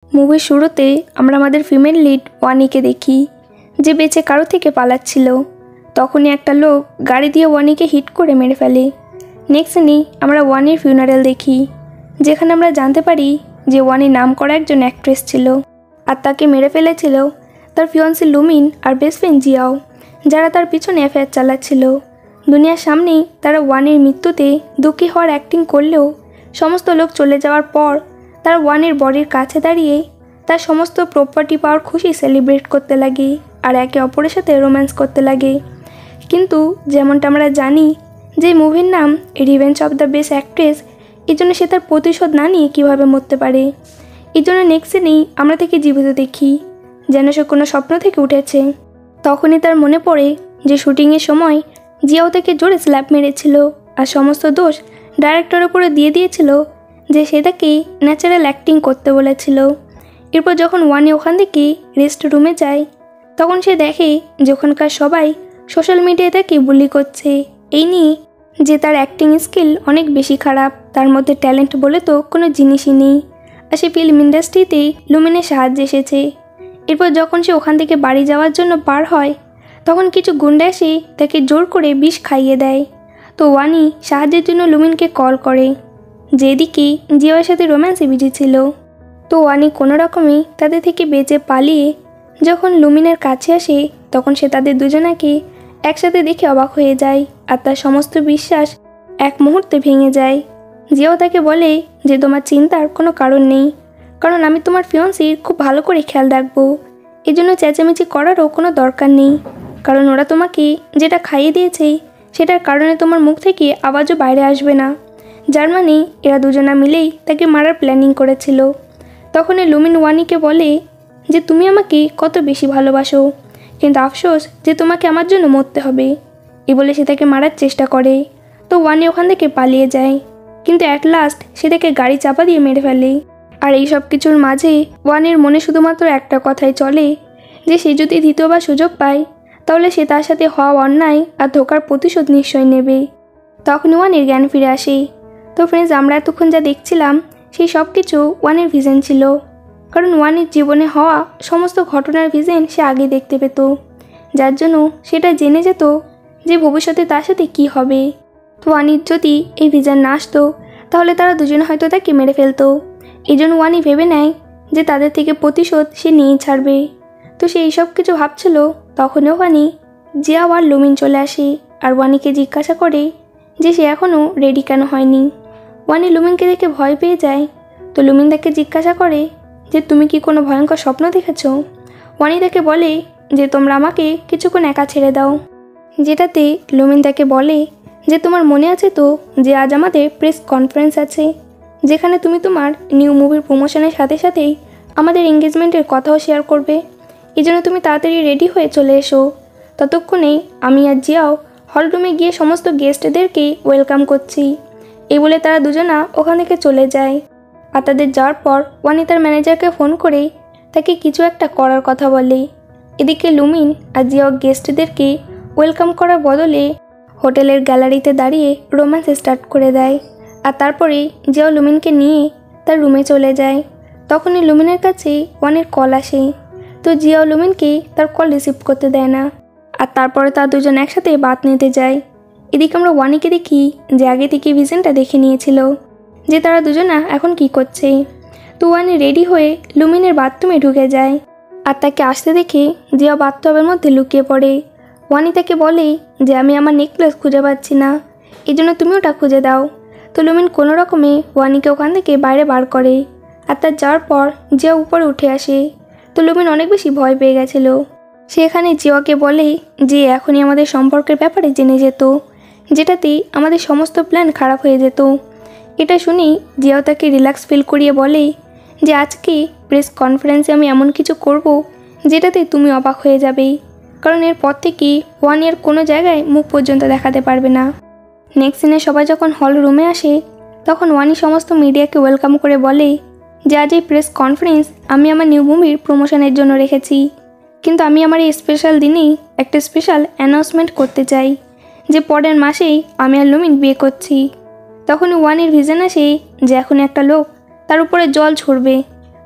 মুভির শুরুতে আমরা আমাদের ফিমেল লিড ওয়ানিকে দেখি, যে বেঁচে কারো থেকে পালাচ্ছিল। তখনই একটা লোক গাড়ি দিয়ে ওয়ানিকে হিট করে মেরে ফেলে। নেক্সট সিনেই আমরা ওয়ানির ফিউনারেল দেখি, যেখানে আমরা জানতে পারি যে ওয়ানি নাম করা একজন অ্যাক্ট্রেস ছিল, আর তাকে মেরে ফেলেছিল তার ফিয়ন্সি লুমিন আর বেস্ট ফ্রেন্ড জিয়াও, যারা তার পিছনে অ্যাফেয়ার চালাচ্ছিল। দুনিয়ার সামনেই তারা ওয়ানির মৃত্যুতে দুঃখী হওয়ার অ্যাক্টিং করলেও সমস্ত লোক চলে যাওয়ার পর তারা ওয়ানির বডির কাছে দাঁড়িয়ে তার সমস্ত প্রপার্টি পাওয়ার খুশি সেলিব্রেট করতে লাগে আর একে অপরের সাথে রোম্যান্স করতে লাগে। কিন্তু যেমনটা আমরা জানি যে মুভির নাম revenge of the best actress, এই জন্য সে তার প্রতিশোধ না নিয়ে কীভাবে মরতে পারে। এই জন্য নেক্সট সিনেই আমরা তাকে জীবিত দেখি, যেন সে কোনো স্বপ্ন থেকে উঠেছে। তখনই তার মনে পড়ে যে শুটিংয়ের সময় জিয়াও তাকে জোরে স্ল্যাপ মেরেছিল আর সমস্ত দোষ ডাইরেক্টরের উপরে দিয়ে দিয়েছিল, যে সে তাকে ন্যাচারাল অ্যাক্টিং করতে বলেছিল। এরপর যখন ওয়ানি ওখান থেকে রেস্ট রুমে যায়, তখন সে দেখে যে ওখানকার সবাই সোশ্যাল মিডিয়ায় তাকে বুলি করছে এই নিয়ে যে তার অ্যাক্টিং স্কিল অনেক বেশি খারাপ, তার মধ্যে ট্যালেন্ট বলে তো কোনো জিনিসই নেই, আর সে ফিল্ম ইন্ডাস্ট্রিতে লুমিনের সাহায্যে এসেছে। এরপর যখন সে ওখান থেকে বাড়ি যাওয়ার জন্য বার হয়, তখন কিছু গুন্ডা এসে তাকে জোর করে বিষ খাইয়ে দেয়। তো ওয়ানি সাহায্যের জন্য লুমিনকে কল করে, যেদিকে জিয়ার সাথে রোম্যান্সে বিজি ছিল। তো ওয়ানি কোনো রকমে তাদের থেকে বেঁচে পালিয়ে যখন লুমিনের কাছে আসে, তখন সে তাদের দুজনাকে একসাথে দেখে অবাক হয়ে যায় আর তার সমস্ত বিশ্বাস এক মুহূর্তে ভেঙে যায়। জিয়াও তাকে বলে যে তোমার চিন্তার কোনো কারণ নেই, কারণ আমি তোমার ফিয়ন্সির খুব ভালো করে খেয়াল রাখবো। এই জন্য চেঁচামেচি করারও কোনো দরকার নেই, কারণ ওরা তোমাকে যেটা খাইয়ে দিয়েছে সেটার কারণে তোমার মুখ থেকে আওয়াজও বাইরে আসবে না, যার মানে এরা দুজনা মিলেই তাকে মারার প্ল্যানিং করেছিল। তখনই লুমিন ওয়ানিকে বলে যে তুমি আমাকে কত বেশি ভালোবাসো, কিন্তু আফসোস যে তোমাকে আমার জন্য মরতে হবে। এই বলে সে তাকে মারার চেষ্টা করে। তো ওয়ানি ওখান থেকে পালিয়ে যায়, কিন্তু অ্যাট লাস্ট সে তাকে গাড়ি চাপা দিয়ে মেরে ফেলে। আর এই সব কিছুর মাঝে ওয়ানির মনে শুধুমাত্র একটা কথাই চলে, যে সে যদি দ্বিতীয়বার সুযোগ পায় তাহলে সে তার সাথে হওয়া অন্যায় আর ধোকার প্রতিশোধ নিশ্চয় নেবে। তখন ওয়ানির জ্ঞান ফিরে আসে। তো ফ্রেন্ডস, আমরা এতক্ষণ যা দেখছিলাম সেই সব কিছু ওয়ানির ভিশন ছিল, কারণ ওয়ানির জীবনে হওয়া সমস্ত ঘটনার ভিশন সে আগে দেখতে পেত, যার জন্য সেটা জেনে যেত যে ভবিষ্যতে তার সাথে কী হবে। তো ওয়ানির যদি এই ভিশন না আসতো তাহলে তারা দুজনে হয়তো তাকে মেরে ফেলতো। এই জন্য ওয়ানি ভেবে নেয় যে তাদের থেকে প্রতিশোধ সে নিয়েই ছাড়বে। তো সে এইসব কিছু ভাবছিল, তখনও ওয়ানি জিয়া আর লুমিন চলে আসে আর ওয়ানিকে জিজ্ঞাসা করে যে সে এখনও রেডি কেন হয়নি। ওয়ানি লুমিনকে দেখে ভয় পেয়ে যায়। তো লুমিন তাকে জিজ্ঞাসা করে যে তুমি কি কোনো ভয়ঙ্কর স্বপ্ন দেখেছ। ওয়ানি তাকে বলে যে তোমরা আমাকে কিছুক্ষণ একা ছেড়ে দাও, যেটাতে লুমিন তাকে বলে যে তোমার মনে আছে তো যে আজ আমাদের প্রেস কনফারেন্স আছে, যেখানে তুমি তোমার নিউ মুভির প্রমোশনের সাথে সাথেই আমাদের এঙ্গেজমেন্টের কথাও শেয়ার করবে। এই জন্য তুমি তাড়াতাড়ি রেডি হয়ে চলে এসো। ততক্ষণেই আমি আর জিয়াও হল রুমে গিয়ে সমস্ত গেস্টদেরকে ওয়েলকাম করছি। এই বলে তারা দুজনা ওখান থেকে চলে যায়। আর তাদের যাওয়ার পর ওয়ানি তার ম্যানেজারকে ফোন করে তাকে কিছু একটা করার কথা বলে। এদিকে লুমিন আর জিয়াও গেস্টদেরকে ওয়েলকাম করার বদলে হোটেলের গ্যালারিতে দাঁড়িয়ে রোম্যান্স স্টার্ট করে দেয়। আর তারপরে জিয়াও লুমিনকে নিয়ে তার রুমে চলে যায়। তখনই লুমিনের কাছে ওয়ানির কল আসে। তো জিয়াও লুমিনকে তার কল রিসিভ করতে দেয় না, আর তারপরে তার দুজন একসাথে বাত নিতে যায়। এদিকে আমরা ওয়ানিকে দেখি যে আগে থেকে ভিশনটা দেখে নিয়েছিল যে তারা দুজনা এখন কি করছে। তো ওয়ানি রেডি হয়ে লুমিনের বাথরুমে ঢুকে যায়, আর তাকে আসতে দেখে জিয়া বাথটবের মধ্যে লুকিয়ে পড়ে। ওয়ানি তাকে বলে যে আমি আমার নেকলেস খুঁজে পাচ্ছি না, এই জন্য তুমি ওটা খুঁজে দাও। তো লুমিন কোনো রকমে ওয়ানিকে ওখান থেকে বাইরে বার করে, আর তার যাওয়ার পর জিয়া উপরে উঠে আসে। তো লুমিন অনেক বেশি ভয় পেয়ে গেছিল। সে এখানে জিয়াকে বলে যে এখনই আমাদের সম্পর্কের ব্যাপারে জেনে যেত, যেটাতেই আমাদের সমস্ত প্ল্যান খারাপ হয়ে যেত। এটা শুনেই জিয়াও তাকে রিল্যাক্স ফিল করিয়ে বলে যে আজকে প্রেস কনফারেন্সে আমি এমন কিছু করব যেটাতে তুমি অবাক হয়ে যাবে, কারণ এরপর থেকে ওয়ানি আর কোনো জায়গায় মুখ পর্যন্ত দেখাতে পারবে না। নেক্সট দিনে সবাই যখন হল রুমে আসে, তখন ওয়ানি সমস্ত মিডিয়াকে ওয়েলকাম করে বলে যে আজ এই প্রেস কনফারেন্স আমি আমার নিউ মুভির প্রমোশনের জন্য রেখেছি, কিন্তু আমি আমার এই স্পেশাল দিনেই একটা স্পেশাল অ্যানাউন্সমেন্ট করতে চাই যে পরের মাসেই আমি আর লুমিন বিয়ে করছি। তখনই ওয়ানির ভিশন আসে যে এখন একটা লোক তার উপরে জল ছড়বে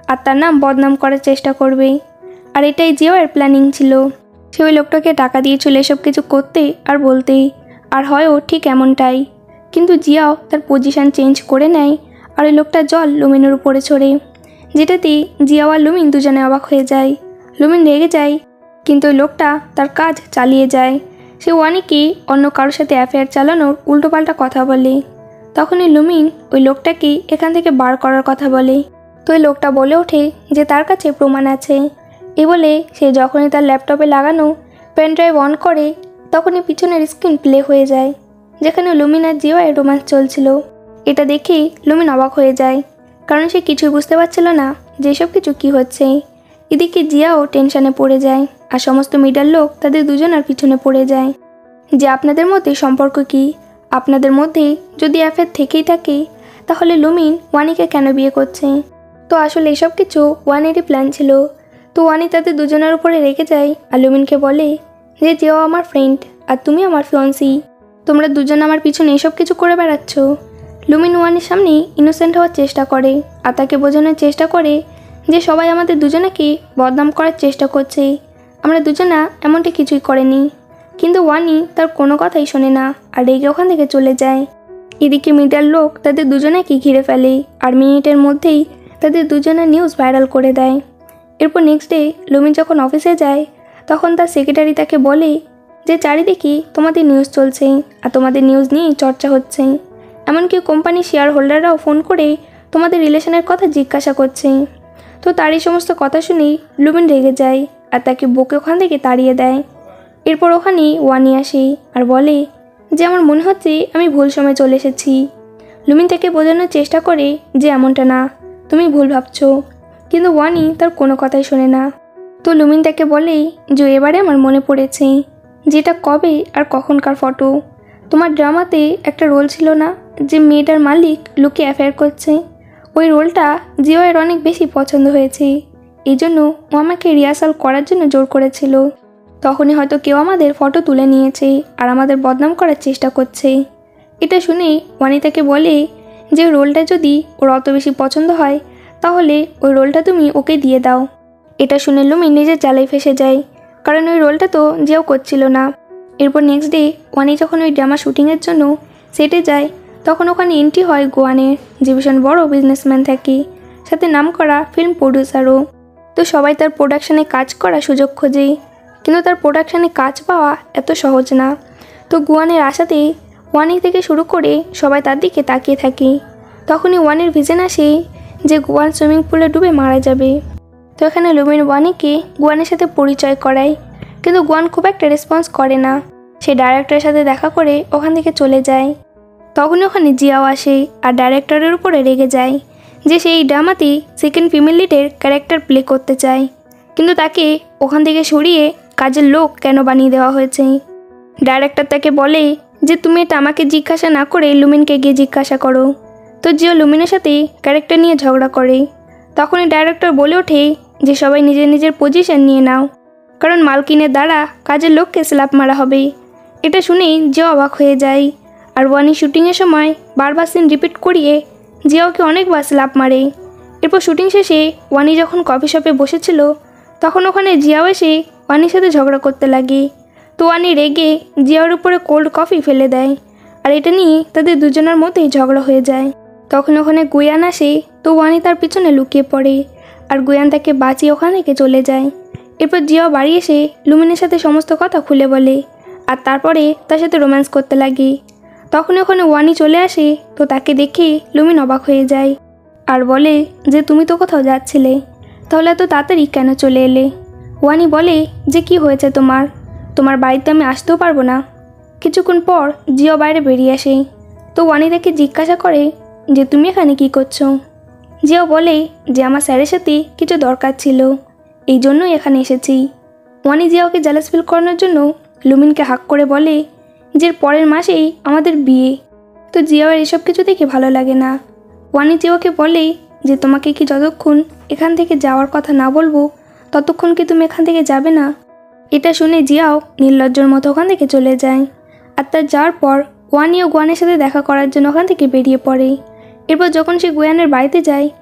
আর তার নাম বদনাম করার চেষ্টা করবে। আর এটাই জিয়াওয়ের প্ল্যানিং ছিল। সে ওই লোকটাকে টাকা দিয়েছিল এসব কিছু করতে আর বলতে, আর হয়ও ঠিক এমনটাই। কিন্তু জিয়াও তার পজিশন চেঞ্জ করে নেয় আর ওই লোকটা জল লুমিনের উপরে ছড়ে, যেটাতে জিয়াও আর লুমিন দুজনে অবাক হয়ে যায়। লুমিন রেগে যায়, কিন্তু ওই লোকটা তার কাজ চালিয়ে যায়। সে ওয়ানিকে অন্য কারোর সাথে অ্যাফেয়ার চালানোর উল্টোপাল্টা কথা বলে। তখনই লুমিন ওই লোকটাকে এখান থেকে বার করার কথা বলে। তো ওই লোকটা বলে ওঠে যে তার কাছে প্রমাণ আছে। এ বলে সে যখনই তার ল্যাপটপে লাগানো পেন ড্রাইভ অন করে, তখনই পিছনের স্ক্রিন প্লে হয়ে যায়, যেখানে লুমিন আর জিয়াওয়ের রোম্যান্স চলছিল। এটা দেখেই লুমিন অবাক হয়ে যায়, কারণ সে কিছুই বুঝতে পারছিল না যে এসব কিছু কী হচ্ছে। এদিকে জিয়াও টেনশানে পড়ে যায়, আর সমস্ত মিডিয়ার লোক তাদের দুজনের পিছনে পড়ে যায় যে আপনাদের মধ্যে সম্পর্ক কী, আপনাদের মধ্যে যদি অ্যাফেয়ার থেকেই থাকে তাহলে লুমিন ওয়ানিকে কেন বিয়ে করছে। তো আসলে এসব কিছু ওয়ানেরই প্ল্যান ছিল। তো ওয়ানি তাদের দুজনের উপরে রেগে যায় আর লুমিনকে বলে যে জিয়াও আমার ফ্রেন্ড আর তুমি আমার ফিয়ন্সি, তোমরা দুজন আমার পিছনে এসব কিছু করে বেড়াচ্ছ। লুমিন ওয়ানির সামনে ইনোসেন্ট হওয়ার চেষ্টা করে আর তাকে বোঝানোর চেষ্টা করে যে সবাই আমাদের দুজনাকে বদনাম করার চেষ্টা করছে, আমরা দুজনা এমনটি কিছুই করেনি। কিন্তু ওয়ানি তার কোনো কথাই শোনে না আর রেগে ওখান থেকে চলে যায়। এদিকে মিডিয়ার লোক তাদের দুজনাকে ঘিরে ফেলে আর মিনিটের মধ্যেই তাদের দুজনের নিউজ ভাইরাল করে দেয়। এরপর নেক্সট ডে লুমিন যখন অফিসে যায়, তখন তার সেক্রেটারি তাকে বলে যে চারিদিকে তোমাদের নিউজ চলছে আর তোমাদের নিউজ নিয়েই চর্চা হচ্ছে, এমনকি কোম্পানির শেয়ার হোল্ডাররাও ফোন করে তোমাদের রিলেশনের কথা জিজ্ঞাসা করছে। তো তার এই সমস্ত কথা শুনেই লুমিন রেগে যায় আর তাকে বকে ওখান থেকে তাড়িয়ে দেয়। এরপর ওখানে ওয়ানি আসে আর বলে যে আমার মনে হচ্ছে আমি ভুল সময় চলে এসেছি। লুমিন তাকে বোঝানোর চেষ্টা করে যে এমনটা না, তুমি ভুল ভাবছো, কিন্তু ওয়ানি তার কোনো কথাই শোনে না। তো লুমিন তাকে বলে যে এবারে আমার মনে পড়েছে যেটা কবে আর কখনকার ফটো, তোমার ড্রামাতে একটা রোল ছিল না যে মেয়েটার মালিক লুকে অ্যাফেয়ার করছে, ওই রোলটা জিওয়ের অনেক বেশি পছন্দ হয়েছে, এই জন্য ও আমাকে রিহার্সাল করার জন্য জোর করেছিল। তখনই হয়তো কেউ আমাদের ফটো তুলে নিয়েছে আর আমাদের বদনাম করার চেষ্টা করছে। এটা শুনেই ওয়ানি তাকে বলে যে রোলটা যদি ওর অত বেশি পছন্দ হয় তাহলে ওই রোলটা তুমি ওকে দিয়ে দাও। এটা শুনে লুমিন নিজের জ্বালায় ফেসে যায়, কারণ ওই রোলটা তো যেও করছিল না। এরপর নেক্সট ডে ওয়ানি যখন ওই ড্রামা শ্যুটিংয়ের জন্য সেটে যায়, তখন ওখানে এন্ট্রি হয় গোয়ানের, যে ভীষণ বড় বিজনেসম্যান থাকে, সাথে নাম করা ফিল্ম প্রডিউসারও। তো সবাই তার প্রোডাকশানে কাজ করার সুযোগ খোঁজে, কিন্তু তার প্রোডাকশানে কাজ পাওয়া এত সহজ না। তো গুয়ানের আশাতে ওয়ানি থেকে শুরু করে সবাই তার দিকে তাকিয়ে থাকে। তখনই ওয়ানের ভিশন আসে যে গুয়ান সুইমিং পুলে ডুবে মারা যাবে। তো এখানে লুমিন ওয়ানিকে গুয়ানের সাথে পরিচয় করায়, কিন্তু গুয়ান খুব একটা রেসপন্স করে না। সে ডাইরেক্টরের সাথে দেখা করে ওখান থেকে চলে যায়। তখনই ওখানে জিয়াও আসে আর ডাইরেক্টরের উপরে রেগে যায় যে সেই ড্রামাতে সেকেন্ড ফিমেল লিডের ক্যারেক্টার প্লে করতে চায়, কিন্তু তাকে ওখান থেকে সরিয়ে কাজের লোক কেন বানিয়ে দেওয়া হয়েছে। ডাইরেক্টর তাকে বলে যে তুমি এটা আমাকে জিজ্ঞাসা না করে লুমিনকে গিয়ে জিজ্ঞাসা করো। তো জিও লুমিনের সাথে ক্যারেক্টার নিয়ে ঝগড়া করে। তখনই ডাইরেক্টর বলে ওঠে যে সবাই নিজের নিজের পজিশন নিয়ে নাও, কারণ মালকিনের দ্বারা কাজের লোককে স্ল্যাপ মারা হবে। এটা শুনেই জিও অবাক হয়ে যায় আর ওয়ানি শুটিংয়ের সময় বারবার সিন রিপিট করিয়ে জিয়াওকে অনেকবার স্ল্যাপ মারে। এরপর শুটিং শেষে ওয়ানি যখন কফি শপে বসেছিল, তখন ওখানে জিয়াও এসে ওয়ানির সাথে ঝগড়া করতে লাগে। তো ওয়ানি রেগে জিয়াওর উপরে কোল্ড কফি ফেলে দেয় আর এটা নিয়ে তাদের দুজনের মধ্যেই ঝগড়া হয়ে যায়। তখন ওখানে গুয়ান আসে, তো ওয়ানি তার পিছনে লুকিয়ে পড়ে আর গুয়ান তাকে বাঁচিয়ে ওখান থেকে চলে যায়। এরপর জিয়াও বাড়ি এসে লুমিনের সাথে সমস্ত কথা খুলে বলে আর তারপরে তার সাথে রোম্যান্স করতে লাগে। তখন ওখানে ওয়ানি চলে আসে, তো তাকে দেখে লুমিন অবাক হয়ে যায় আর বলে যে তুমি তো কোথাও যাচ্ছিলে, তাহলে এত তাড়াতাড়ি কেন চলে এলে। ওয়ানি বলে যে কি হয়েছে তোমার বাড়িতে আমি আসতেও পারবো না। কিছুক্ষণ পর জিও বাইরে বেরিয়ে আসে। তো ওয়ানি তাকে জিজ্ঞাসা করে যে তুমি এখানে কি করছো। জিও বলে যে আমার স্যারের সাথে কিছু দরকার ছিল, এই জন্যই এখানে এসেছি। ওয়ানি জিওকে জেলাস ফিল করানোর জন্য লুমিনকে হাক করে বলে যে পরের মাসেই আমাদের বিয়ে। তো জিওর এসব কিছু দেখে ভালো লাগে না। ওয়ানি জিওকে বলে যে তোমাকে কি যতক্ষণ এখান থেকে যাওয়ার কথা না বলবো ততক্ষণ কি তুমি এখান থেকে যাবে না। এটা শুনে জিয়াও নির্লজ্জর মতো ওখান থেকে চলে যায়। আর তার যাওয়ার পর ওয়ানি ও গুয়ানের সাথে দেখা করার জন্য ওখান থেকে বেরিয়ে পড়ে। এরপর যখন সে গুয়ানের বাড়িতে যায়,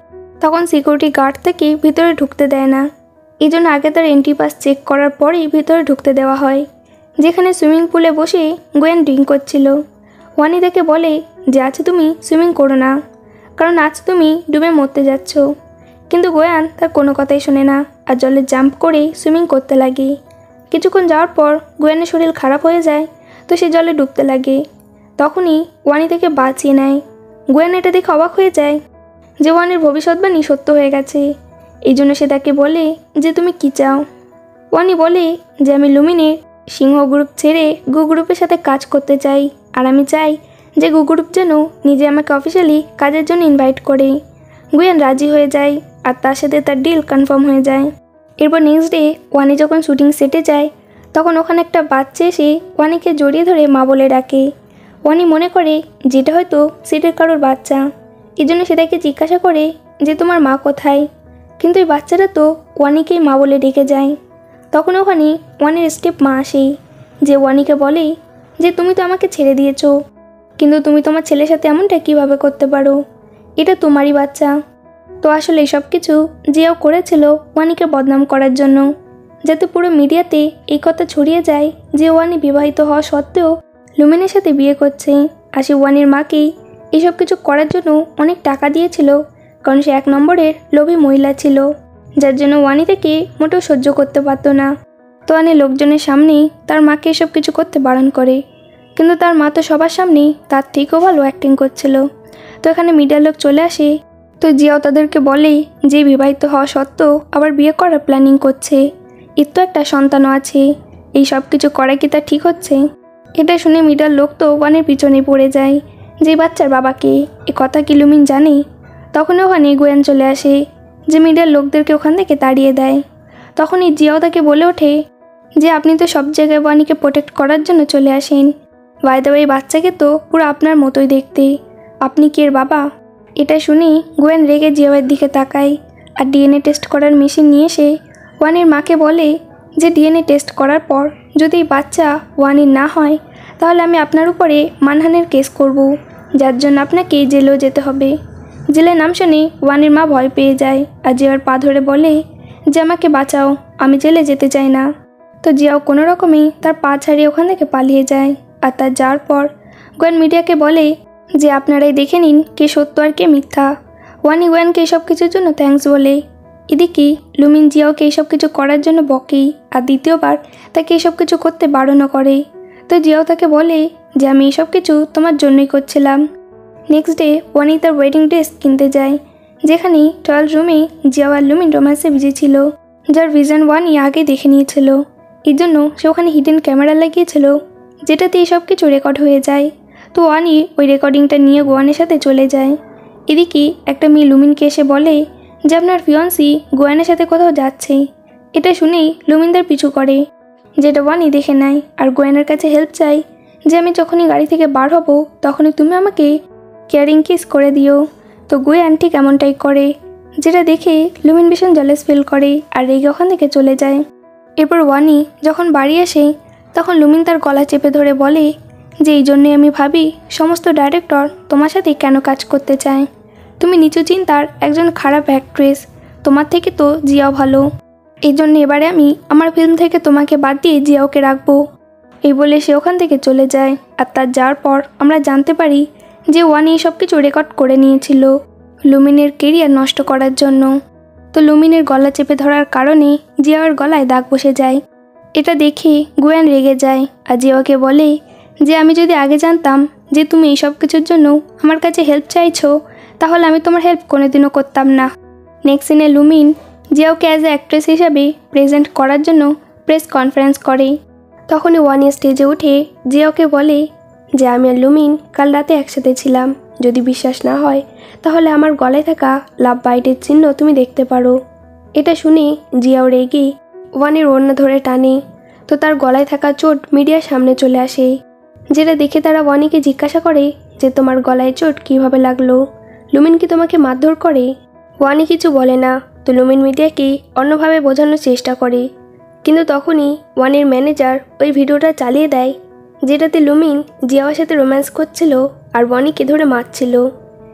তখন সিকিউরিটি গার্ড থেকে ভিতরে ঢুকতে দেয় না। এই জন্য আগে তার এন্ট্রি পাস চেক করার পরেই ভিতরে ঢুকতে দেওয়া হয়, যেখানে সুইমিং পুলে বসে গোয়েন ড্রিঙ্ক করছিল। ওয়ানি তাকে বলে যে আজ তুমি সুইমিং করো না, কারণ আজ তুমি ডুবে মরতে যাচ্ছ। কিন্তু গোয়ান তার কোনো কথাই শোনে না আর জলে জাম্প করে সুইমিং করতে লাগে। কিছুক্ষণ যাওয়ার পর গোয়ানের শরীর খারাপ হয়ে যায়, তো সে জলে ডুবতে লাগে। তখনই ওয়ানি তাকে বাঁচিয়ে নেয়। গোয়ান এটা দেখে অবাক হয়ে যায় যে ওয়ানির ভবিষ্যৎবাণী সত্য হয়ে গেছে। এই জন্য সে তাকে বলে যে তুমি কী চাও। ওয়ানি বলে যে আমি লুমিনের সিংহ গ্রুপ ছেড়ে গু গ্রুপের সাথে কাজ করতে চাই, আর আমি চাই যে গু গ্রুপ যেন নিজে আমাকে অফিসিয়ালি কাজের জন্য ইনভাইট করে। গোয়ান রাজি হয়ে যায় আর তার সাথে তার ডিল কনফার্ম হয়ে যায়। এরপর নেক্সট ডে ওয়ানি যখন শুটিং সেটে যায়, তখন ওখানে একটা বাচ্চা এসে ওয়ানিকে জড়িয়ে ধরে মা বলে ডাকে। ওয়ানি মনে করে যেটা হয়তো সেটের কারোর বাচ্চা, এই জন্য সে তাকে জিজ্ঞাসা করে যে তোমার মা কোথায়। কিন্তু এই বাচ্চাটা তো ওয়ানিকেই মা বলে ডেকে যায়। তখন ওখানে ওয়ানির স্টেপ মা আসে, যে ওয়ানিকে বলে যে তুমি তো আমাকে ছেড়ে দিয়েছো, কিন্তু তুমি তোমার ছেলের সাথে এমনটা কীভাবে করতে পারো, এটা তোমারই বাচ্চা। তো আসলে এসব কিছু জিয়াও করেছিল ওয়ানিকে বদনাম করার জন্য, যাতে পুরো মিডিয়াতে এই কথা ছড়িয়ে যায় যে ওয়ানি বিবাহিত হওয়া সত্ত্বেও লুমিনের সাথে বিয়ে করছে। আর সে ওয়ানির মাকেই এসব কিছু করার জন্য অনেক টাকা দিয়েছিল, কারণ সে 1 নম্বরের লোভী মহিলা ছিল, যার জন্য ওয়ানি থেকে মোটেও সহ্য করতে পারতো না। তো ওয়ানি লোকজনের সামনেই তার মাকে এসব কিছু করতে বারণ করে, কিন্তু তার মা তো সবার সামনেই তার থেকেও ভালো অ্যাক্টিং করছিল। তো এখানে মিডিয়ার লোক চলে আসে। তো জিয়াও তাদেরকে বলে যে বিবাহিত হওয়া সত্ত্বেও আবার বিয়ে করার প্ল্যানিং করছে, এর তো একটা সন্তানও আছে, এই সব কিছু করা কি তা ঠিক হচ্ছে? এটা শুনে মিডিয়ার লোক তো ওয়ানের পিছনে পড়ে যায় যে বাচ্চার বাবাকে, এ কথা কি লুমিন জানে? তখন ওখানে গোয়ান চলে আসে, যে মিডিয়ার লোকদেরকে ওখান থেকে তাড়িয়ে দেয়। তখনই জিয়াও তাকে বলে ওঠে যে আপনি তো সব জায়গায় ওয়ানিকে প্রোটেক্ট করার জন্য চলে আসেন, বাই দ্য ওয়ে বাচ্চাকে তো পুরো আপনার মতোই দেখতে, আপনি কি এর বাবা? এটা শুনে গোয়ান রেগে জিয়াওয়ের দিকে তাকায় আর ডিএনএ টেস্ট করার মেশিন নিয়ে এসে ওয়ানির মাকে বলে যে ডিএনএ টেস্ট করার পর যদি বাচ্চা ওয়ানির না হয়, তাহলে আমি আপনার উপরে মানহানির কেস করব, যার জন্য আপনাকে জেলেও যেতে হবে। জেলের নাম শুনে ওয়ানির মা ভয় পেয়ে যায় আর জিয়াওর পা ধরে বলে যে আমাকে বাঁচাও, আমি জেলে যেতে চাই না। তো জিয়াও কোনো রকমেই তার পা ছাড়িয়ে ওখান থেকে পালিয়ে যায়। আর তার যাওয়ার পর গোয়ান মিডিয়াকে বলে যে আপনারাই দেখে নিন কে সত্য আর কে মিথ্যা। ওয়ানি গোয়ানকে এইসব কিছুর জন্য থ্যাঙ্কস বলে। এদিকে লুমিন জিয়াওকে এইসব কিছু করার জন্য বকে আর দ্বিতীয়বার তাকে এইসব কিছু করতে বারণও করে। তো জিয়াও তাকে বলে যে আমি এইসব কিছু তোমার জন্যই করছিলাম। নেক্সট ডে ওয়ানি তার ওয়েডিং ড্রেস কিনতে যায়, যেখানে টয়েল রুমে জিয়াও আর লুমিন রোম্যান্সে ভিজেছিল, যার ভিজন ওয়ানি আগে দেখে নিয়েছিল। এই জন্য সে ওখানে হিডেন ক্যামেরা লাগিয়েছিল, যেটাতে এইসব কিছু রেকর্ড হয়ে যায়। তো ওয়ানি ওই রেকর্ডিংটা নিয়ে গোয়ানের সাথে চলে যায়। এদিকে একটা মেয়ে লুমিনকে এসে বলে যে আপনার ফিয়ন্সি গোয়ানের সাথে কোথাও যাচ্ছে। এটা শুনেই লুমিন তার পিছু করে, যেটা ওয়ানি দেখে নেয় আর গোয়ানের কাছে হেল্প চাই যে আমি যখনই গাড়ি থেকে বার হব তখনই তুমি আমাকে কেয়ারিং কিস করে দিও। তো গোয়ান ঠিক এমনটাই করে, যেটা দেখে লুমিন ভীষণ জেলাস ফিল করে আর রেগে ওখান থেকে চলে যায়। এরপর ওয়ানি যখন বাড়ি আসে তখন লুমিন তার গলা চেপে ধরে বলে যে এই জন্যে আমি ভাবি সমস্ত ডাইরেক্টর তোমার সাথে কেন কাজ করতে চায়, তুমি নিচু চিন্তার একজন খারাপ অ্যাক্ট্রেস, তোমার থেকে তো জিয়াও ভালো, এই জন্য এবারে আমি আমার ফিল্ম থেকে তোমাকে বাদ দিয়ে জিয়াওকে রাখবো। এই বলে সে ওখান থেকে চলে যায়। আর তার যাওয়ার পর আমরা জানতে পারি যে ওয়ানি সব কিছু রেকর্ড করে নিয়েছিল লুমিনের কেরিয়ার নষ্ট করার জন্য। তো লুমিনের গলা চেপে ধরার কারণে জিয়াওর গলায় দাগ বসে যায়। এটা দেখে গোয়ান রেগে যায় আর জিয়াওকে বলে যে আমি যদি আগে জানতাম যে তুমি এই সব কিছুর জন্য আমার কাছে হেল্প চাইছো, তাহলে আমি তোমার হেল্প কোনোদিনও করতাম না। নেক্সট সিনে লুমিন জিয়াওকে অ্যাজ এ অ্যাক্ট্রেস হিসাবে প্রেজেন্ট করার জন্য প্রেস কনফারেন্স করে। তখনই ওয়ানি স্টেজে উঠে জিয়াওকে বলে যে আমি আর লুমিন কাল রাতে একসাথে ছিলাম, যদি বিশ্বাস না হয় তাহলে আমার গলায় থাকা লাভ বাইটের চিহ্ন তুমি দেখতে পারো। এটা শুনে জিয়াও রেগে ওয়ানির ওড়না ধরে টানে। তো তার গলায় থাকা চোট মিডিয়ার সামনে চলে আসে, যেটা দেখে তারা ওয়ানিকে জিজ্ঞাসা করে যে তোমার গলায় চোট কীভাবে লাগলো, লুমিন কি তোমাকে মারধর করে? ওয়ানি কিছু বলে না। তো লুমিন মিডিয়াকে অন্যভাবে বোঝানোর চেষ্টা করে, কিন্তু তখনই ওয়ানির ম্যানেজার ওই ভিডিওটা চালিয়ে দেয় যেটাতে লুমিন জিয়াওয়ার সাথে রোম্যান্স করছিল আর ওয়ানিকে ধরে মারছিল।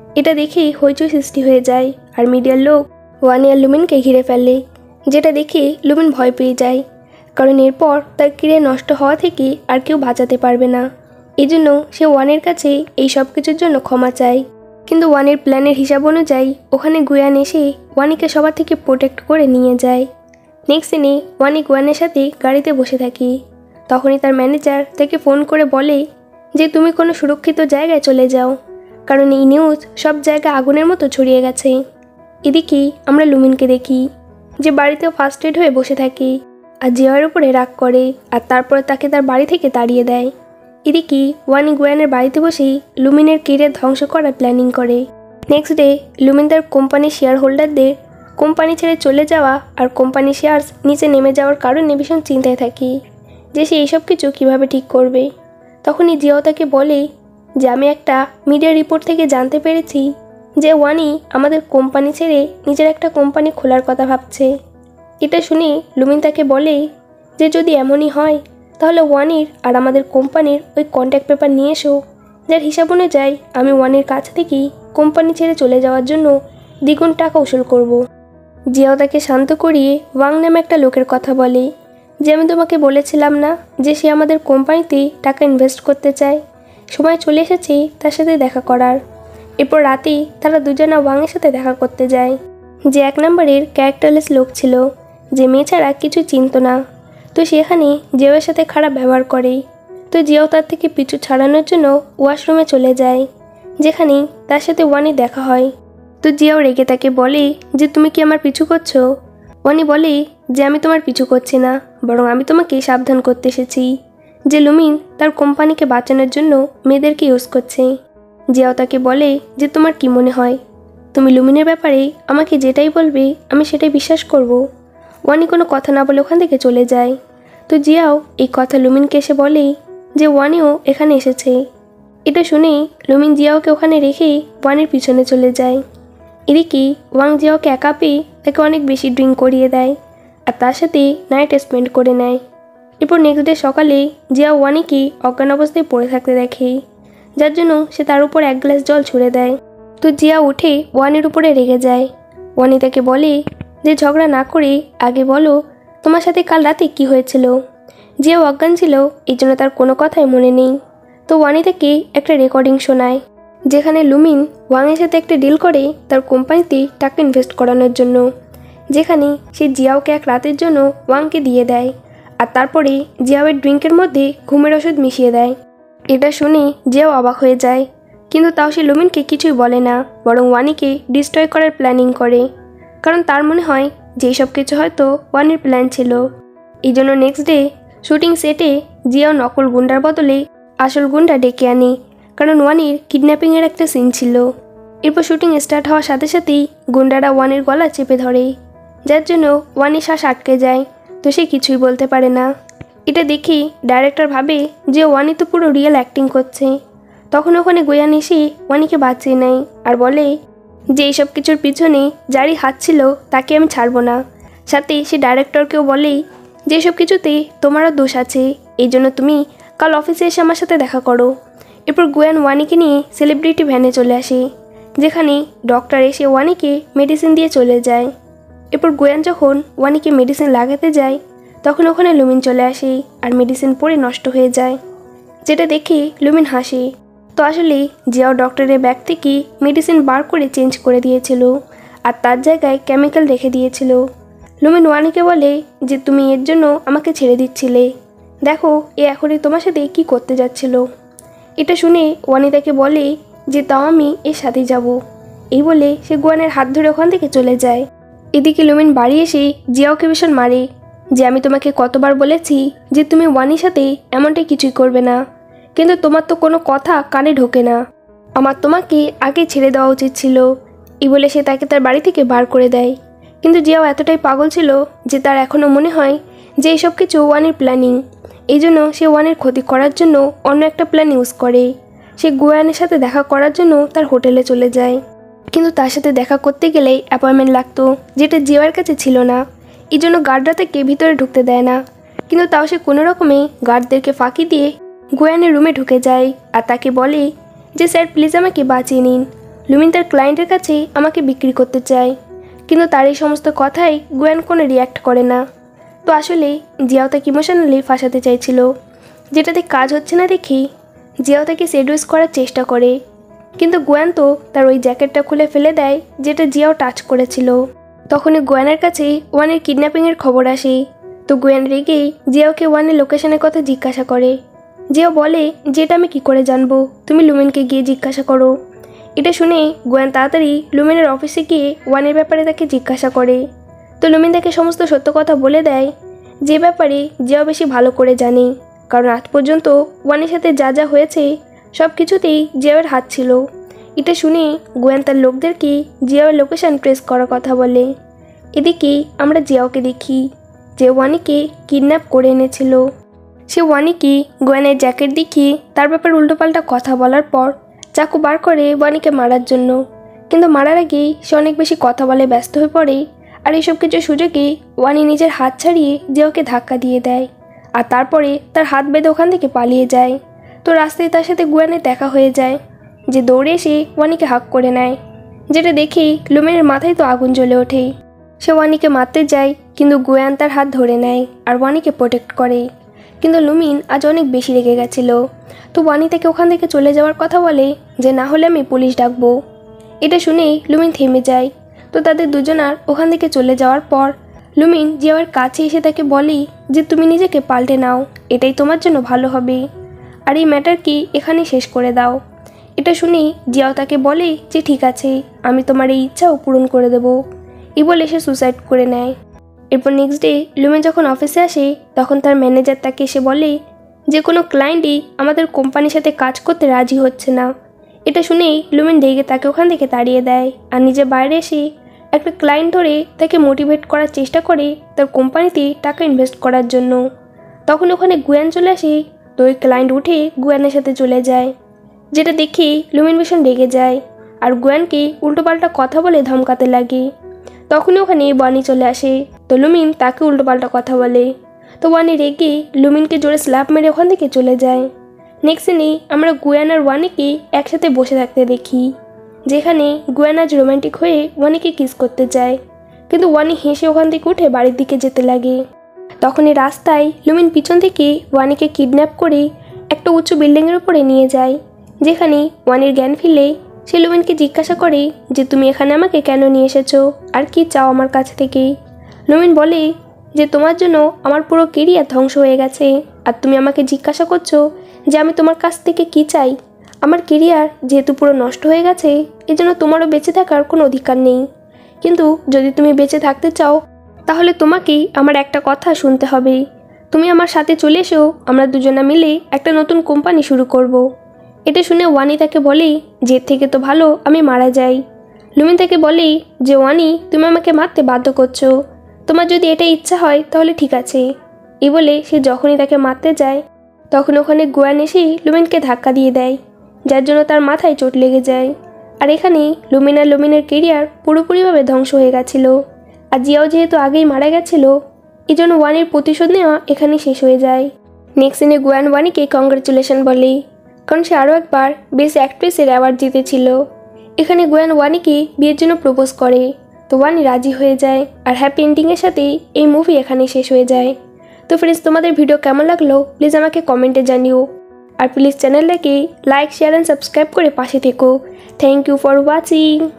এটা দেখে হইচই সৃষ্টি হয়ে যায় আর মিডিয়ার লোক ওয়ানি আর লুমিনকে ঘিরে ফেলে, যেটা দেখে লুমিন ভয় পেয়ে যায়, কারণ এরপর তার ক্যারিয়ার নষ্ট হওয়া থেকে আর কেউ বাঁচাতে পারবে না। এই জন্য সে ওয়ানের কাছে এই সব কিছুর জন্য ক্ষমা চায়। কিন্তু ওয়ানের প্ল্যানের হিসাব অনুযায়ী ওখানে গুয়ান এসে ওয়ানিকে সবার থেকে প্রোটেক্ট করে নিয়ে যায়। নেক্সট দিনে ওয়ানি গুয়ানের সাথে গাড়িতে বসে থাকে। তখনই তার ম্যানেজার তাকে ফোন করে বলে যে তুমি কোনো সুরক্ষিত জায়গায় চলে যাও, কারণ এই নিউজ সব জায়গায় আগুনের মতো ছড়িয়ে গেছে। এদিকে আমরা লুমিনকে দেখি যে বাড়িতেও ফার্স্ট এড হয়ে বসে থাকে আর জিয়ার উপরে রাগ করে আর তারপরে তাকে তার বাড়ি থেকে তাড়িয়ে দেয়। এদিকে ওয়ানি গুয়ানের বাড়িতে বসেই লুমিনের কেরিয়ার ধ্বংস করার প্ল্যানিং করে। নেক্সট ডে লুমিন তার কোম্পানির শেয়ার হোল্ডারদের কোম্পানি ছেড়ে চলে যাওয়া আর কোম্পানি শেয়ার্স নিচে নেমে যাওয়ার কারণে ভীষণ চিন্তায় থাকে যে সে এইসব কিছু কীভাবে ঠিক করবে। তখনই জিয়াও তাকে বলে যে আমি একটা মিডিয়া রিপোর্ট থেকে জানতে পেরেছি যে ওয়ানি আমাদের কোম্পানি ছেড়ে নিজের একটা কোম্পানি খোলার কথা ভাবছে। এটা শুনে লুমিন তাকে বলে যে যদি এমনই হয় তাহলে ওয়ানির আর আমাদের কোম্পানির ওই কন্ট্যাক্ট পেপার নিয়ে এসো, যার হিসাব অনুযায়ী আমি ওয়ানির কাছ থেকেই কোম্পানি ছেড়ে চলে যাওয়ার জন্য দ্বিগুণ টাকা উসুল করব। জিয়াও তাকে শান্ত করিয়ে ওয়াং নামে একটা লোকের কথা বলে যে আমি তোমাকে বলেছিলাম না যে সে আমাদের কোম্পানিতে টাকা ইনভেস্ট করতে চায়, সময় চলে এসেছে তার সাথে দেখা করার। এরপর রাতেই তারা দুজনা ওয়াংয়ের সাথে দেখা করতে যায়, যে 1 নম্বরের ক্যারেক্টারলেস লোক ছিল, যে মেয়ে ছাড়া কিছু চিনত না। তো সেখানে জিয়াওয়ের সাথে খারাপ ব্যবহার করে। তো জিয়াও তার থেকে পিছু ছাড়ানোর জন্য ওয়াশরুমে চলে যায়, যেখানে তার সাথে ওয়ানি দেখা হয়। তো জিয়াও রেগে তাকে বলে যে তুমি কি আমার পিছু করছো? ওয়ানি বলে যে আমি তোমার পিছু করছি না, বরং আমি তোমাকে সাবধান করতে এসেছি যে লুমিন তার কোম্পানিকে বাঁচানোর জন্য মেয়েদেরকে ইউজ করছে। জিয়াও তাকে বলে যে তোমার কি মনে হয় তুমি লুমিনের ব্যাপারে আমাকে যেটাই বলবে আমি সেটাই বিশ্বাস করব। ওয়ানি কোনো কথা না বলে ওখান থেকে চলে যায়। তো জিয়াও এই কথা লুমিনকে এসে বলে যে ওয়ানিও এখানে এসেছে। এটা শুনে লুমিন জিয়াওকে ওখানে রেখে ওয়ানির পিছনে চলে যায়। এদিকে ওয়াং জিয়াওকে একা পেয়ে তাকে অনেক বেশি ড্রিঙ্ক করিয়ে দেয় আর তার সাথে নাইট স্পেন্ড করে নেয়। এরপর নেক্সট ডে সকালে জিয়াও ওয়ানিকে অজ্ঞান অবস্থায় পড়ে থাকতে দেখে, যার জন্য সে তার উপর 1 গ্লাস জল ছুঁড়ে দেয়। তো জিয়া উঠে ওয়ানির উপরে রেগে যায়। ওয়ানি তাকে বলে যে ঝগড়া না করে আগে বলো তোমার সাথে কাল রাতে কি হয়েছিল। জিয়াও অজ্ঞান ছিল, এই জন্য তার কোনো কথাই মনে নেই। তো ওয়ানি তাকে একটা রেকর্ডিং শোনায়, যেখানে লুমিন ওয়াংয়ের সাথে একটা ডিল করে তার কোম্পানিতে টাকা ইনভেস্ট করানোর জন্য, যেখানে সে জিয়াওকে 1 রাতের জন্য ওয়াংকে দিয়ে দেয় আর তারপরে জিয়াওয়ের ড্রিঙ্কের মধ্যে ঘুমের ওষুধ মিশিয়ে দেয়। এটা শুনে জিয়াও অবাক হয়ে যায়, কিন্তু তাও সে লুমিনকে কিছুই বলে না, বরং ওয়ানিকে ডিস্ট্রয় করার প্ল্যানিং করে, কারণ তার মনে হয় যে সব কিছু হয়তো ওয়ানির প্ল্যান ছিল। এই জন্য নেক্সট ডে শুটিং সেটে জিয়াও নকল গুন্ডার বদলে আসল গুন্ডা ডেকে আনে, কারণ ওয়ানির কিডন্যাপিংয়ের একটা সিন ছিল। এরপর শুটিং স্টার্ট হওয়ার সাথে সাথেই গুন্ডারা ওয়ানির গলা চেপে ধরে, যার জন্য ওয়ানির শ্বাস আটকে যায়। তো সে কিছুই বলতে পারে না। এটা দেখে ডাইরেক্টর ভাবে যে ওয়ানি তো পুরো রিয়েল অ্যাক্টিং করছে। তখন ওখানে গুয়ান এসে ওয়ানিকে বাঁচিয়ে নেয় আর বলে যে এইসব কিছুর পিছনে যারই হাত ছিল তাকে আমি ছাড়বো না। সাথে সে ডাইরেক্টরকেও বলে যে এসব কিছুতে তোমারও দোষ আছে, এই জন্য তুমি কাল অফিসে এসে আমার সাথে দেখা করো। এরপর গুয়ান ওয়ানিকে নিয়ে সেলিব্রিটি ভ্যানে চলে আসে, যেখানে ডক্টর এসে ওয়ানিকে মেডিসিন দিয়ে চলে যায়। এরপর গুয়ান যখন ওয়ানিকে মেডিসিন লাগাতে যায় তখন ওখানে লুমিন চলে আসে আর মেডিসিন পরে নষ্ট হয়ে যায়, যেটা দেখে লুমিন হাসে। তো আসলে জিয়াও ডক্টরের ব্যাগ থেকে মেডিসিন বার করে চেঞ্জ করে দিয়েছিল আর তার জায়গায় কেমিক্যাল রেখে দিয়েছিল। লুমিন ওয়ানিকে বলে যে তুমি এর জন্য আমাকে ছেড়ে দিচ্ছিলে, দেখো এ এখনই তোমার সাথে কী করতে যাচ্ছিল। এটা শুনে ওয়ানি তাকে বলে যে তাও আমি এর সাথেই যাব। এই বলে সে গুয়ানের হাত ধরে ওখান থেকে চলে যায়। এদিকে লুমিন বাড়ি এসে জিয়াওকে ভীষণ মারে যে আমি তোমাকে কতবার বলেছি যে তুমি ওয়ানির সাথে এমনটাই কিছুই করবে না, কিন্তু তোমার তো কোনো কথা কানে ঢোকে না, আমার তোমাকে আগে ছেড়ে দেওয়া উচিত ছিল। এই বলে সে তাকে তার বাড়ি থেকে বার করে দেয়। কিন্তু জিয়াও এতটাই পাগল ছিল যে তার এখনও মনে হয় যে এইসব কিছু ওয়ানির প্ল্যানিং। এই জন্য সে ওয়ানের ক্ষতি করার জন্য অন্য একটা প্ল্যান ইউজ করে। সে গুয়ানের সাথে দেখা করার জন্য তার হোটেলে চলে যায়, কিন্তু তার সাথে দেখা করতে গেলে অ্যাপয়েন্টমেন্ট লাগতো, যেটা জিয়াওয়ের কাছে ছিল না। এই জন্য গার্ডরা তাকে ভিতরে ঢুকতে দেয় না, কিন্তু তাও সে কোনো রকমে গার্ডদেরকে ফাঁকি দিয়ে গুয়ানের রুমে ঢুকে যায় আর তাকে বলে যে স্যার প্লিজ আমাকে বাঁচিয়ে নিন। লুমিন তার ক্লায়েন্টের কাছে আমাকে বিক্রি করতে চায়, কিন্তু তার এই সমস্ত কথাই গোয়েন কোনো রিয়্যাক্ট করে না। তো আসলে জিয়াও তাকে ইমোশনালি ফাঁসাতে চাইছিল, যেটাতে কাজ হচ্ছে না দেখে জিয়াও তাকে সেডুস করার চেষ্টা করে, কিন্তু গোয়েন তো তার ওই জ্যাকেটটা খুলে ফেলে দেয় যেটা জিয়াও টাচ করেছিল। তখনই গোয়েনের কাছে ওয়ানের কিডন্যাপিংয়ের খবর আসে। তো গোয়েন রেগে জিয়াওকে ওয়ানের লোকেশনের কথা জিজ্ঞাসা করে। জিয়াও বলে যে এটা আমি কী করে জানবো, তুমি লুমিনকে গিয়ে জিজ্ঞাসা করো। এটা শুনে গোয়েন তাড়াতাড়ি লুমিনের অফিসে গিয়ে ওয়ানের ব্যাপারে তাকে জিজ্ঞাসা করে। তো লুমিন তাকে সমস্ত সত্য কথা বলে দেয়, যে ব্যাপারে জিয়াও বেশি ভালো করে জানে, কারণ আজ পর্যন্ত ওয়ানের সাথে যা যা হয়েছে সব কিছুতেই জিয়াওয়ের হাত ছিল। এটা শুনে গোয়েন তার লোকদেরকে জিয়াওয়ের লোকেশন ট্রেস করার কথা বলে। এদিকে আমরা জিয়াওকে দেখি যে ওয়ানিকে কিডন্যাপ করে এনেছিল। সে ওয়ানিকে গোয়েনের জ্যাকেট দেখিয়ে তার ব্যাপারে উল্টোপাল্টা কথা বলার পর চাকু বার করে ওয়ানিকে মারার জন্য, কিন্তু মারার আগেই সে অনেক বেশি কথা বলে ব্যস্ত হয়ে পড়ে। আর এইসব কিছু সুযোগে ওয়ানি নিজের হাত ছাড়িয়ে জিয়াওকে ধাক্কা দিয়ে দেয়, আর তারপরে তার হাত বেঁধে ওখান থেকে পালিয়ে যায়। তো রাস্তায় তার সাথে গোয়েনের দেখা হয়ে যায়, যে দৌড়ে এসে ওয়ানিকে হাক করে নেয়, যেটা দেখেই লুমিনের মাথায় তো আগুন জ্বলে ওঠে। সে ওয়ানিকে মারতে যায়, কিন্তু গোয়ান তার হাত ধরে নেয় আর ওয়ানিকে প্রোটেক্ট করে। কিন্তু লুমিন আজ অনেক বেশি রেগে গেছিলো। তো ওয়ানি তাকে ওখান থেকে চলে যাওয়ার কথা বলে, যে না হলে আমি পুলিশ ডাকবো। এটা শুনেই লুমিন থেমে যায়। তো তাদের দুজনার ওখান থেকে চলে যাওয়ার পর লুমিন জিয়াওয়ের কাছে এসে তাকে বলে যে তুমি নিজেকে পাল্টে নাও, এটাই তোমার জন্য ভালো হবে, আর এই ম্যাটার কি এখানেই শেষ করে দাও। এটা শুনেই জিয়াও তাকে বলে যে ঠিক আছে, আমি তোমার এই ইচ্ছাও পূরণ করে দেবো। এই বলে সে সুসাইড করে নেয়। এরপর নেক্সট ডে লুমিন যখন অফিসে আসে, তখন তার ম্যানেজার তাকে এসে বলে যে কোনো ক্লায়েন্টই আমাদের কোম্পানির সাথে কাজ করতে রাজি হচ্ছে না। এটা শুনেই লুমিন রেগে তাকে ওখান থেকে তাড়িয়ে দেয়, আর নিজে বাইরে এসে একটা ক্লায়েন্ট ধরে তাকে মোটিভেট করার চেষ্টা করে তার কোম্পানিতে টাকা ইনভেস্ট করার জন্য। তখন ওখানে গুয়ান চলে আসে। তো ওই ক্লায়েন্ট উঠে গুয়ানের সাথে চলে যায়, যেটা দেখে লুমিন ভীষণ রেগে যায় আর গুয়ানকে উল্টোপাল্টা কথা বলে ধমকাতে লাগে। তখনই ওখানে ওয়ানি চলে আসে। তো লুমিন তাকে উল্টোপাল্টা কথা বলে। তো ওয়ানি রেগে লুমিনকে জোরে স্ল্যাপ মেরে ওখান থেকে চলে যায়। নেক্সট সিনে আমরা গুয়ান আর ওয়ানিকে একসাথে বসে থাকতে দেখি, যেখানে গুয়ান আজ রোম্যান্টিক হয়ে ওয়ানিকে কিস করতে চায়, কিন্তু ওয়ানি হেসে ওখান থেকে উঠে বাড়ির দিকে যেতে লাগে। তখনই রাস্তায় লুমিন পিছন থেকে ওয়ানিকে কিডন্যাপ করে একটা উঁচু বিল্ডিংয়ের উপরে নিয়ে যায়, যেখানে ওয়ানির জ্ঞান ফিরলে সে লুমিনকে জিজ্ঞাসা করে যে তুমি এখানে আমাকে কেন নিয়ে এসেছো আর কি চাও আমার কাছ থেকে। লুমিন বলে যে তোমার জন্য আমার পুরো কেরিয়ার ধ্বংস হয়ে গেছে, আর তুমি আমাকে জিজ্ঞাসা করছো যে আমি তোমার কাছ থেকে কি চাই। আমার কেরিয়ার যেহেতু পুরো নষ্ট হয়ে গেছে, এজন্য তোমারও বেঁচে থাকার কোনো অধিকার নেই, কিন্তু যদি তুমি বেঁচে থাকতে চাও তাহলে তোমাকেই আমার একটা কথা শুনতে হবে। তুমি আমার সাথে চলে এসো, আমরা দুজনা মিলে একটা নতুন কোম্পানি শুরু করব। এটা শুনে ওয়ানি তাকে বলে যে এর থেকে তো ভালো আমি মারা যাই। লুমিন তাকে বলে যে ওয়ানি তুমি আমাকে মারতে বাধ্য করছো, তোমার যদি এটা ইচ্ছা হয় তাহলে ঠিক আছে। এই বলে সে যখনই তাকে মারতে যায়, তখন ওখানে গুয়ান এসে লুমিনকে ধাক্কা দিয়ে দেয়, যার জন্য তার মাথায় চোট লেগে যায়। আর এখানে লুমিন আর লুমিনের কেরিয়ার পুরোপুরিভাবে ধ্বংস হয়ে গেছিল। আর জিয়াও যেহেতু আগেই মারা গেছিল, এই জন্য ওয়ানির প্রতিশোধ নেওয়া এখানে শেষ হয়ে যায়। নেক্সট দিনে গুয়ান ওয়ানিকে কংগ্রেচুলেশন বলে, কারণ সে আরও একবার বেস্ট অ্যাক্ট্রেসের অ্যাওয়ার্ড জিতেছিল। এখানে গুয়ান ওয়ানিকে বিয়ের জন্য প্রপোজ করে। তো ওয়ানি রাজি হয়ে যায়, আর হ্যাপি এন্ডিংয়ের সাথেই এই মুভি এখানে শেষ হয়ে যায়। তো ফ্রেন্ডস, তোমাদের ভিডিও কেমন লাগলো প্লিজ আমাকে কমেন্টে জানিও, আর প্লিজ চ্যানেলটাকে লাইক শেয়ার অ্যান্ড সাবস্ক্রাইব করে পাশে থেকো। Thank you for watching.